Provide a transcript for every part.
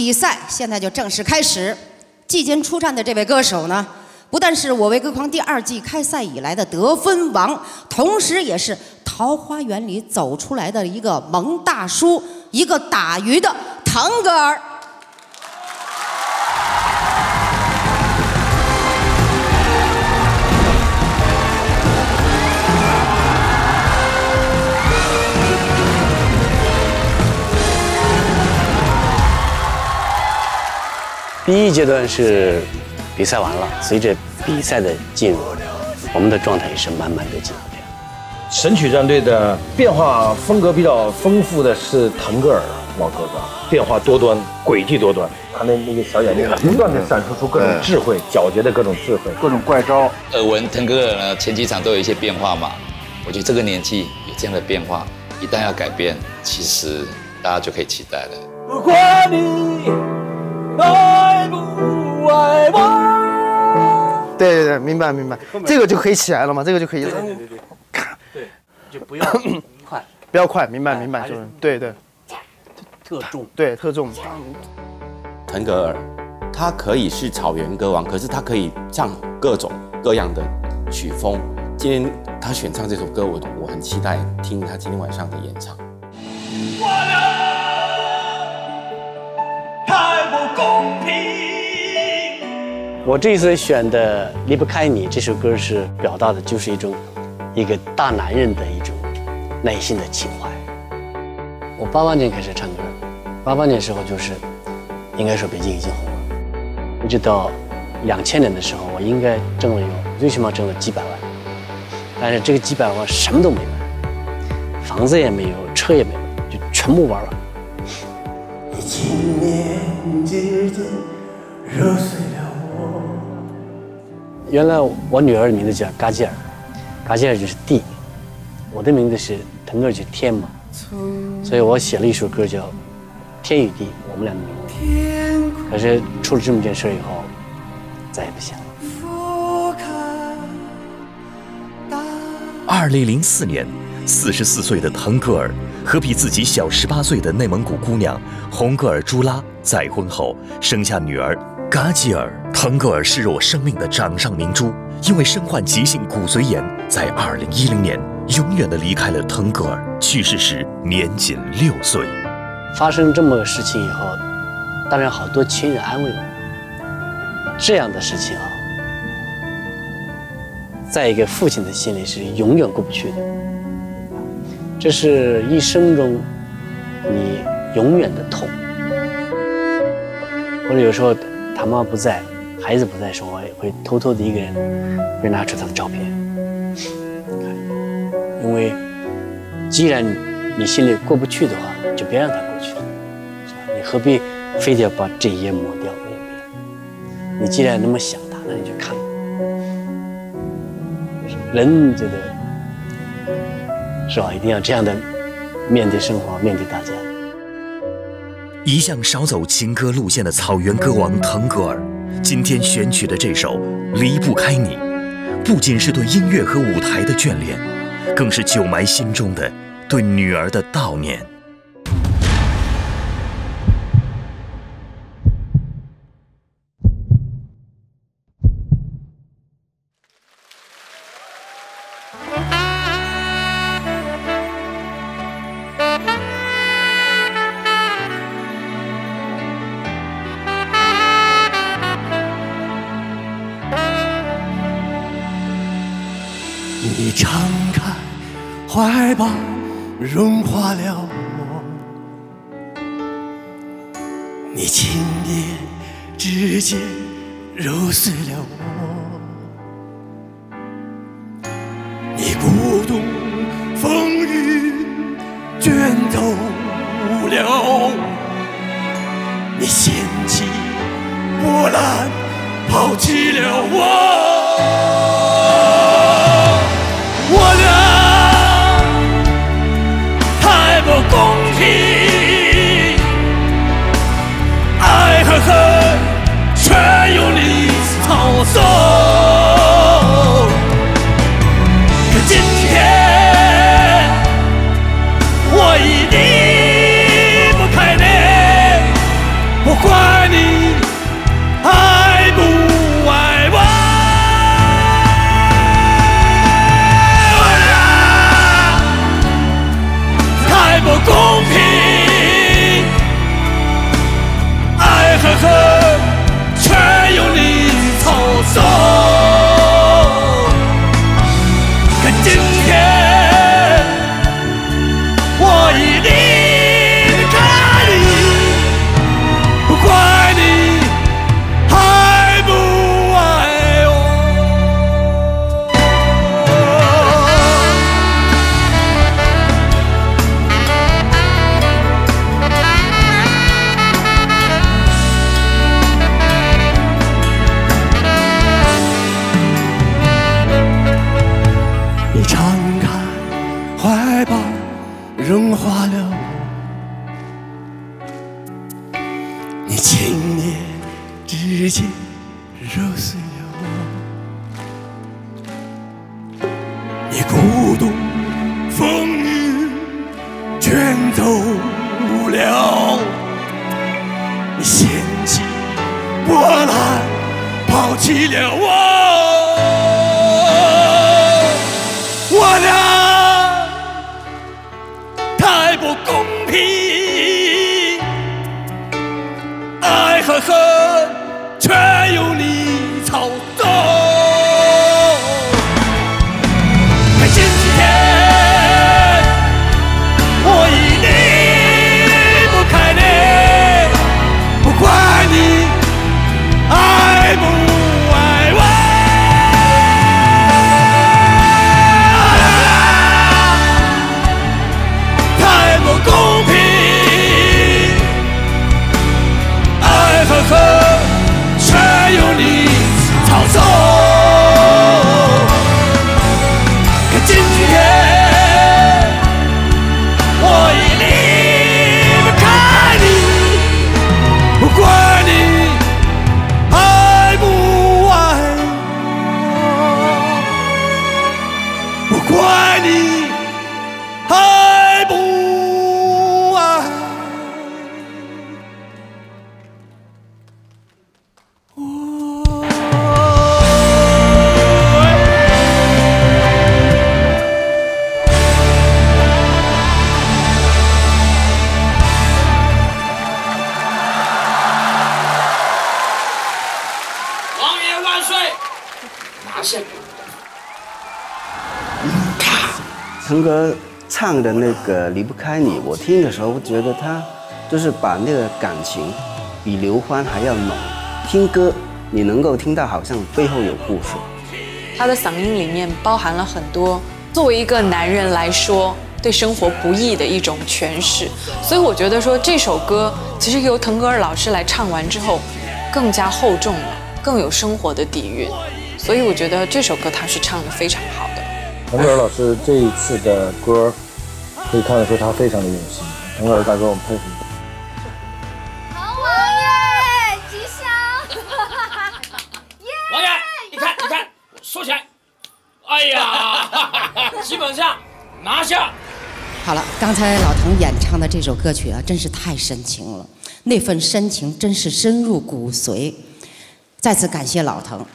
比赛现在就正式开始。季间出战的这位歌手呢，不但是我为歌狂第2季开赛以来的得分王，同时也是桃花源里走出来的一个萌大叔，一个打鱼的腾格尔。 第一阶段是比赛完了，随着比赛的进入，我们的状态也是慢慢的进入。 神曲战队的变化风格比较丰富的是腾格尔王哥哥，变化多端，诡计多端。他那个小眼睛不断的闪烁出各种智慧，皎洁的各种智慧，各种怪招。 耳闻腾格尔呢前几场都有一些变化嘛，我觉得这个年纪有这样的变化，一旦要改变，其实大家就可以期待了。不管你。 爱不爱我？对，明白。这个就可以起来了吗？这个就可以。 对，就不要快， 不要快，明白，就是对， 特重， 对，特重。 腾格尔，他可以是草原歌王，可是他可以唱各种各样的曲风。今天他选唱这首歌，我很期待听他今天晚上的演唱。 太不公平！ 我这一次选的《离不开你》这首歌是表达的就是一个大男人的一种内心的情怀。我88年开始唱歌，88年的时候就是应该说北京已经红了，一直到2000年的时候，我应该挣了最起码挣了几百万，但是这个几百万什么都没买，房子也没有，车也没有，就全部玩完。 情年之间揉碎了我。 原来我女儿的名字叫嘎吉尔，嘎吉尔就是地，我的名字是腾格尔，就是天嘛，所以我写了一首歌叫《天与地》，我们俩的名字。可是出了这么件事以后，再也不写了。 2004年，44岁的腾格尔和比自己小18岁的内蒙古姑娘洪格尔朱拉再婚后，生下女儿嘎吉尔。腾格尔视若生命的掌上明珠，因为身患急性骨髓炎，在2010年永远的离开了腾格尔，去世时年仅6岁。 发生这么个事情以后，当然好多亲人安慰我，这样的事情啊，在一个父亲的心里是永远过不去的。 这是一生中你永远的痛，或者有时候他妈不在，孩子不在的时候，我也会偷偷的一个人会拿出他的照片，因为既然你心里过不去的话，就别让他过去了，是吧？你何必非得要把这一页抹掉？没有必要。你既然那么想他，那你就看。人觉得。 是吧？一定要这样的面对生活，面对大家。 一向少走情歌路线的草原歌王腾格尔，今天选取的这首《离不开你》，不仅是对音乐和舞台的眷恋，更是久埋心中的对女儿的悼念。 你敞开怀抱，融化了我；你轻点指尖，揉碎了我。你不懂风雨卷走了我，你掀起波澜，抛弃了我。 我俩太不公平，爱和恨却用力操纵。可今天我已离不开你，不不管你爱不爱我，太不公平，爱和恨全由你操纵。可今天我已离开你，不管你爱不爱我。你敞开怀抱，融化了我。你轻念之间揉碎了我。你孤独风雨全走了。你掀起波澜，抛弃了我。我俩太不公平，爱和恨全由你操纵。可今天我已离不开你，不管你爱不爱我。公平，爱和恨全由你操纵。可今天我已离不开你，不管你爱不爱我，不管你爱不。 腾格唱的那个离不开你，我听的时候，我觉得他就是把那个感情比刘欢还要浓。听歌你能够听到好像背后有故事。 他的嗓音里面包含了很多作为一个男人来说对生活不易的一种诠释，所以我觉得说这首歌其实由腾格尔老师来唱完之后更加厚重了，更有生活的底蕴，所以我觉得这首歌他是唱得非常好的。 腾格尔老师这一次的歌，可以看得出他非常的用心。腾格尔大哥，我们佩服你。 好，王爷吉祥！ 王爷，你看，收起来。哎呀，基本上拿下。 好了，刚才老腾演唱的这首歌曲啊，真是太深情了，那份深情真是深入骨髓。再次感谢老腾。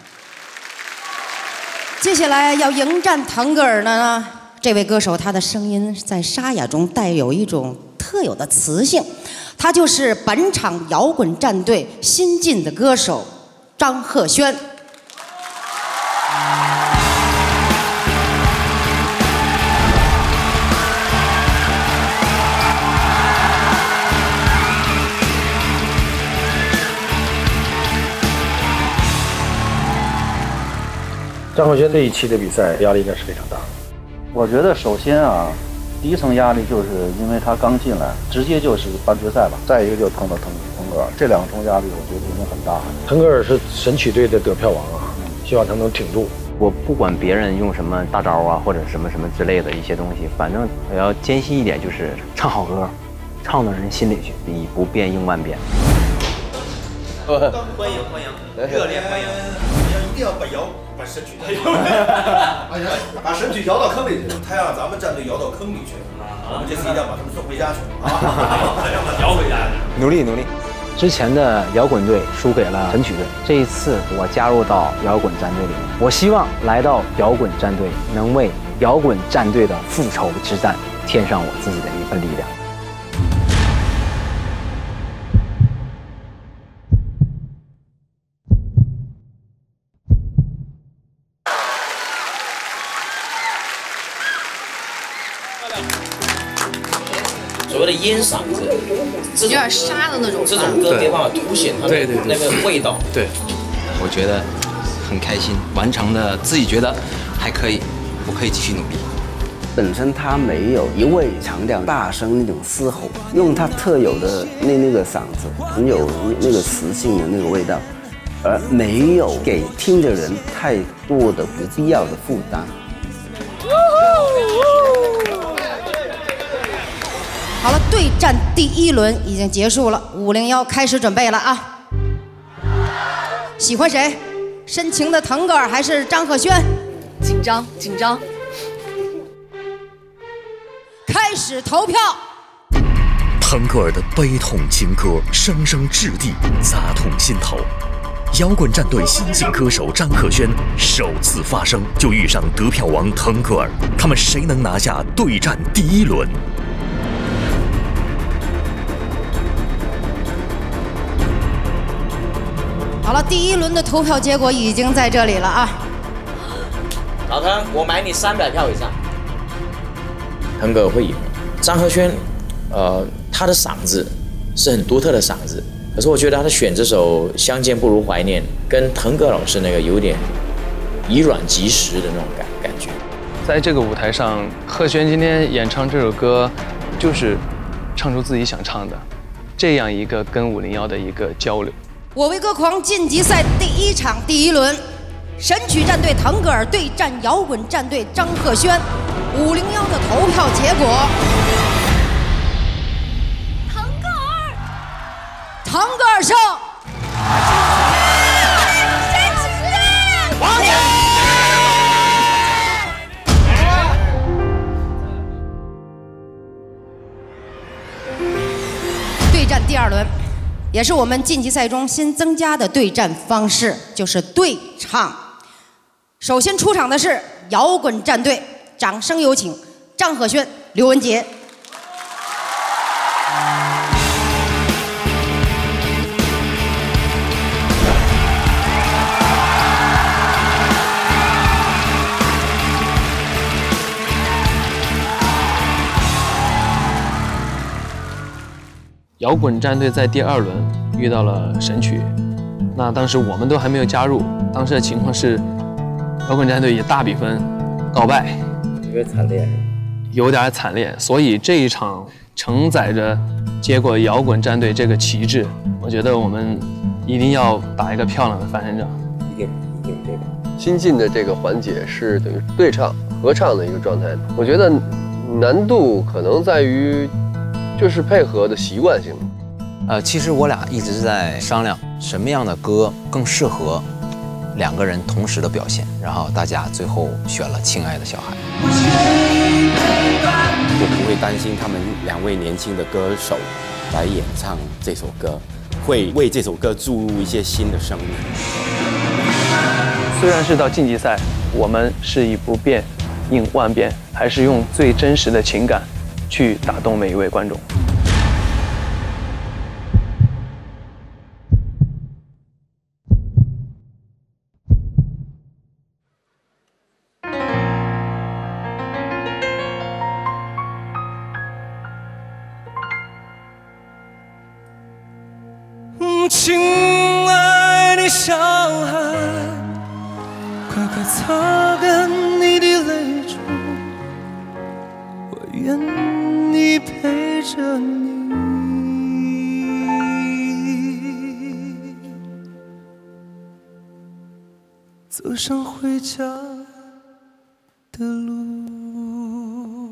接下来要迎战腾格尔的呢，这位歌手他的声音在沙哑中带有一种特有的磁性，他就是本场摇滚战队新晋的歌手张赫宣。 张赫宣这一期的比赛压力应该是非常大的。 我觉得首先啊，第一层压力就是因为他刚进来，直接就是半决赛吧。再一个就是碰到腾格尔，这两重压力我觉得已经很大了。 腾格尔是神曲队的得票王啊，希望他能挺住。 我不管别人用什么大招啊，或者什么之类的一些东西，反正我要坚信一点，就是唱好歌，唱到人心里去，以不变应万变。 欢迎，热烈欢迎！一定要把神曲把神曲摇到坑里去，他让咱们战队摇到坑里去，我们这次一定要把他们送回家去啊！摇回家去， 努力。 之前的摇滚队输给了神曲队，这一次我加入到摇滚战队里面，我希望来到摇滚战队能为摇滚战队的复仇之战添上我自己的一份力量。 所谓的烟嗓子， 有点沙的那种。 这种歌没办法凸显它的那个味道。 对，我觉得很开心，完成的自己觉得还可以，我可以继续努力。 本身他没有一味强调大声那种嘶吼，用他特有的那个嗓子，很有那个磁性的那个味道，而没有给听的人太多的不必要的负担。 好了，对战第1轮已经结束了，501开始准备了啊！喜欢谁？深情的腾格尔还是张赫宣？ 紧张，紧张。 开始投票。 腾格尔的悲痛情歌声声掷地，砸痛心头。摇滚战队新晋歌手张赫宣首次发声就遇上得票王腾格尔，他们谁能拿下对战第1轮？ 好了，第1轮的投票结果已经在这里了啊！ 老腾，我买你300票以上。 腾格尔会赢。张赫宣，他的嗓子是很独特的嗓子，可是我觉得他的选这首《相见不如怀念》跟腾格尔老师那个有点以软击石的那种感觉。 在这个舞台上，赫宣今天演唱这首歌，就是唱出自己想唱的，这样一个跟501的一个交流。 我为歌狂晋级赛第1场第1轮，神曲战队腾格尔对战摇滚战队张赫宣，501的投票结果，腾格尔胜。王姐。对战第2轮。也是我们晋级赛中新增加的对战方式，就是对唱。首先出场的是摇滚战队，掌声有请张赫宣、刘文杰。 摇滚战队在第2轮遇到了神曲，那当时我们都还没有加入，当时的情况是摇滚战队以大比分告败， 有点惨烈， 有点惨烈。所以这一场承载着接过摇滚战队这个旗帜，我觉得我们一定要打一个漂亮的翻身仗。 一定对吧？ 新进的这个环节是等于对唱、合唱的一个状态，我觉得难度可能在于。就是配合的习惯性。 其实我俩一直在商量什么样的歌更适合2个人同时的表现，然后大家最后选了《亲爱的小孩》。 我不会担心他们2位年轻的歌手来演唱这首歌，会为这首歌注入一些新的生命。 虽然是到晋级赛，我们是以不变应万变，还是用最真实的情感去打动每一位观众。 亲爱的小孩，快快擦干你的泪珠，我愿你陪着你，走上回家的路。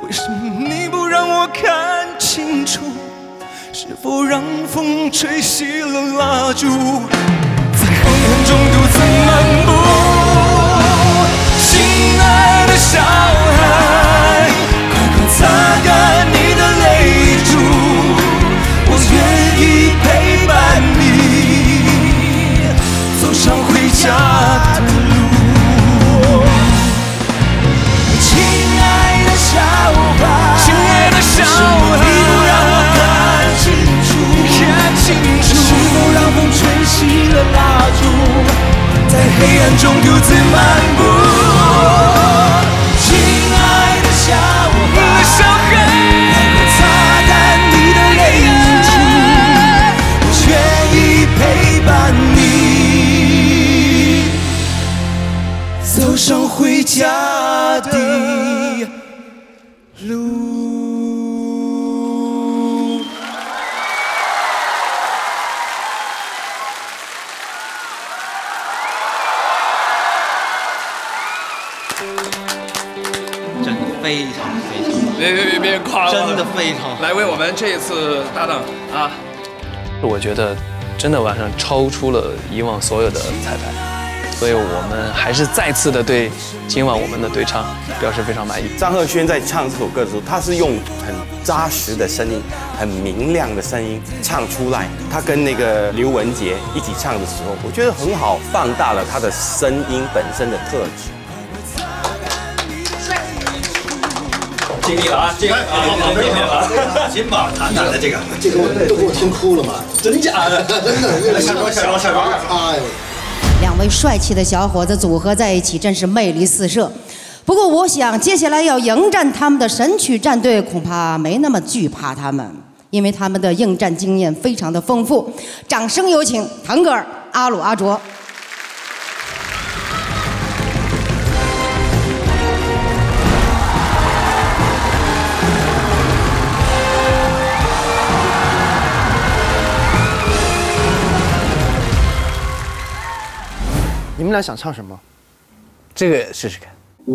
为什么你不让我看清楚？是否让风吹熄了蜡烛，在黑暗中独自漫步？亲爱的小孩，快快擦干你的泪珠，我愿意陪伴你走上回家的路。亲爱的小孩，亲爱的小孩，你不让我看清楚，是否让风吹熄了蜡烛，在黑暗中独自漫步？亲爱的小孩，快快擦干你的泪珠，我愿意陪伴你走上回家的路。 非常非常， 别夸了， 真的非常来为我们这一次搭档啊！ 我觉得真的完全超出了以往所有的彩排，所以我们还是再次的对今晚我们的对唱表示非常满意。 张赫宣在唱这首歌的时候，他是用很扎实的声音、很明亮的声音唱出来。他跟那个刘文杰一起唱的时候，我觉得很好，放大了他的声音本身的特质。 尽力了啊！尽力了，金榜谈谈的这个都给我听哭了嘛？ 真假的？真的，小王， 哎呦！ 两位帅气的小伙子组合在一起，真是魅力四射。不过，我想接下来要迎战他们的神曲战队，恐怕没那么惧怕他们，因为他们的应战经验非常的丰富。掌声有请腾格尔、阿鲁阿卓。 你们俩想唱什么？ 这个试试看。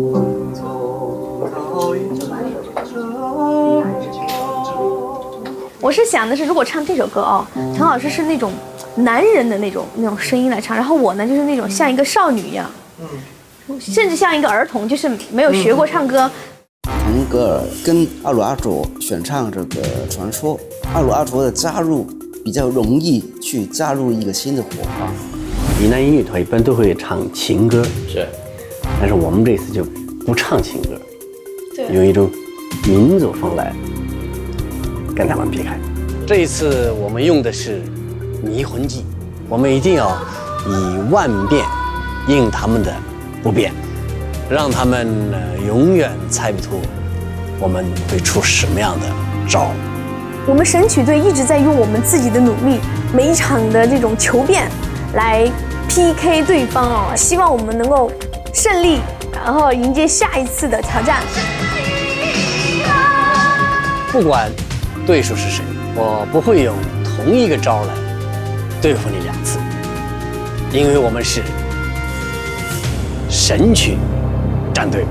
我是想的是，如果唱这首歌哦，陈老师是那种男人的那种声音来唱，然后我呢就是那种像一个少女一样，甚至像一个儿童，就是没有学过唱歌。 腾格尔跟阿鲁阿卓选唱这个《传说》，阿鲁阿卓的加入比较容易去加入一个新的火花。 闽南音乐团一般都会唱情歌， 是， 但是我们这次就不唱情歌， 对， 用一种民族风来跟他们避开。这一次我们用的是迷魂计，我们一定要以万变应他们的不变，让他们永远猜不出我们会出什么样的招。 我们神曲队一直在用我们自己的努力，每一场的这种求变来 PK 对方哦，希望我们能够胜利，然后迎接下一次的挑战。 不管对手是谁，我不会用同一个招来对付你2次，因为我们是神曲战队。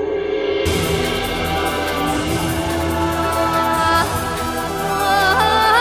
啊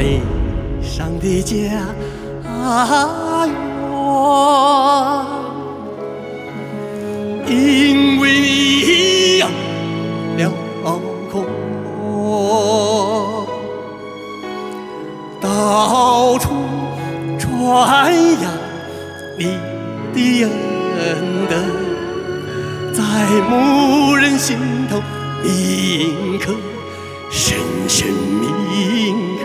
悲伤的家园，因为你有了空，到处传扬你的恩德，在牧人心头铭刻，深深铭刻。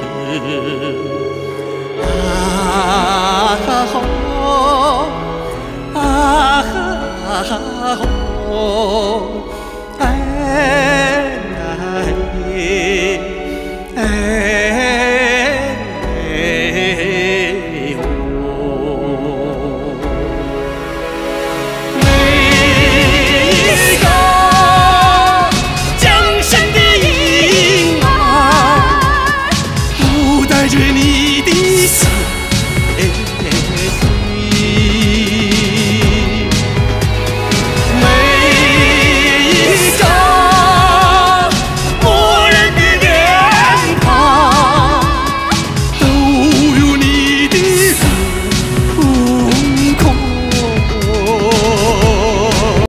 啊哈吼，啊哈吼。